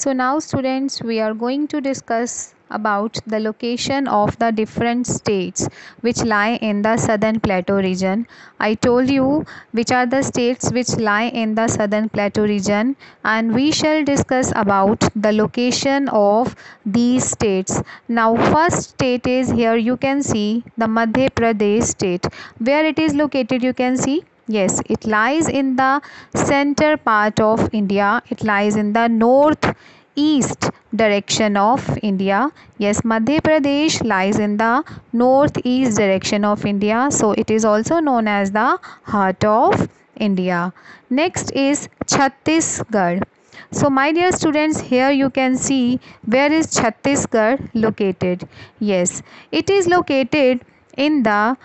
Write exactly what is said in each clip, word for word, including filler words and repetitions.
So now students, we are going to discuss about the location of the different states which lie in the southern plateau region. I told you which are the states which lie in the southern plateau region, and we shall discuss about the location of these states. Now first state is, here you can see the Madhya Pradesh state. Where it is located, you can see. Yes, it lies in the center part of India. It lies in the north east direction of India. Yes, Madhya Pradesh lies in the northeast direction of India. So it is also known as the heart of India. Next is Chhattisgarh. So my dear students, here you can see where is Chhattisgarh located. Yes, it is located in the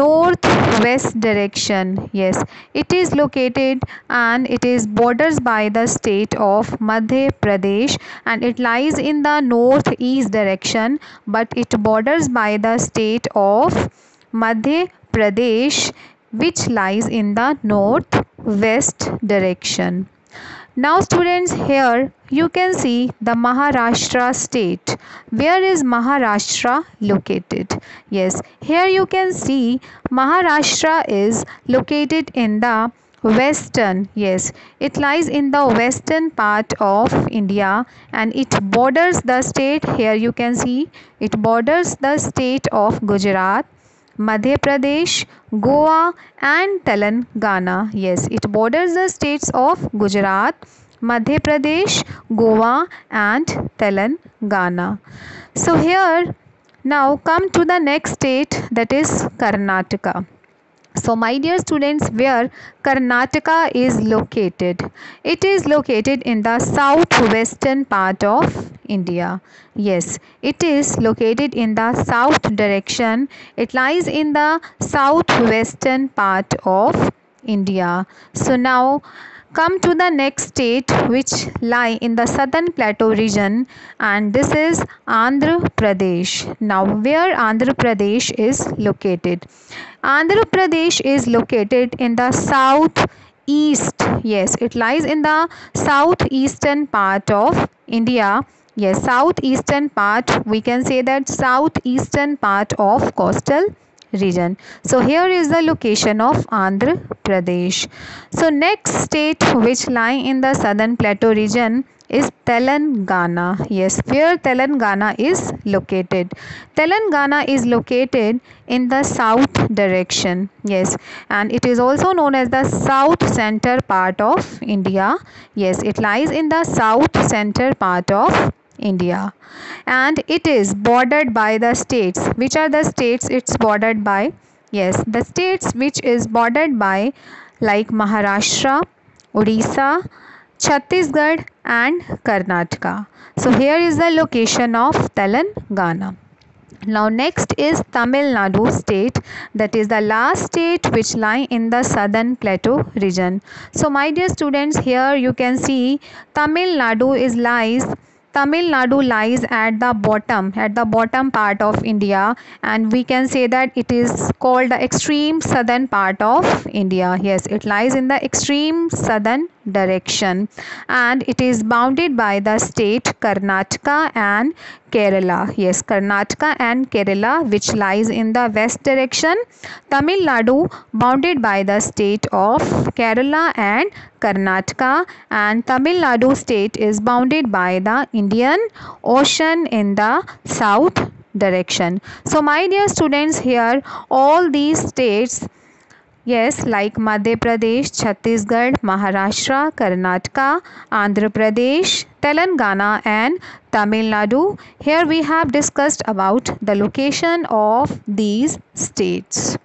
northwest direction. Yes, it is located and it is borders by the state of Madhya Pradesh, and it lies in the northeast direction, but it borders by the state of Madhya Pradesh, which lies in the northwest direction. Now students, here you can see the Maharashtra state. Where is Maharashtra located? Yes, here you can see Maharashtra is located in the western. Yes, it lies in the western part of India, and it borders the state. Here you can see it borders the state of Gujarat, Madhya Pradesh, Goa and Telangana. Yes, it borders the states of Gujarat, Madhya Pradesh, Goa and Telangana. So here, now come to the next state, that is Karnataka. So my dear students, where Karnataka is located? It is located in the southwestern part of India. Yes, it is located in the south direction. It lies in the southwestern part of India. So now come to the next state which lie in the southern plateau region, and this is Andhra Pradesh. Now where Andhra Pradesh is located? Andhra Pradesh is located in the south east. Yes, it lies in the southeastern part of India. Yes, southeastern part, we can say that southeastern part of coastal region. So here is the location of Andhra Pradesh. So next state which lie in the southern plateau region is Telangana. Yes, where Telangana is located? Telangana is located in the south direction. Yes, and it is also known as the south center part of India. Yes, it lies in the south center part of India, and it is bordered by the states. Which are the states it's bordered by? Yes, the states which is bordered by, like Maharashtra, Odisha, Chhattisgarh and Karnataka. So here is the location of Telangana. Now next is Tamil Nadu state, that is the last state which lie in the southern plateau region. So my dear students, here you can see Tamil Nadu is lies Tamil Nadu lies at the bottom, at the bottom part of India, and we can say that it is called the extreme southern part of India. Yes, it lies in the extreme southern direction, and it is bounded by the state Karnataka and Kerala. Yes, Karnataka and Kerala, which lies in the west direction. Tamil Nadu bounded by the state of Kerala and Karnataka, and Tamil Nadu state is bounded by the Indian Ocean in the south direction. So my dear students, here all these states, yes, like Madhya Pradesh, Chhattisgarh, Maharashtra, Karnataka, Andhra Pradesh, Telangana and Tamil Nadu, here we have discussed about the location of these states.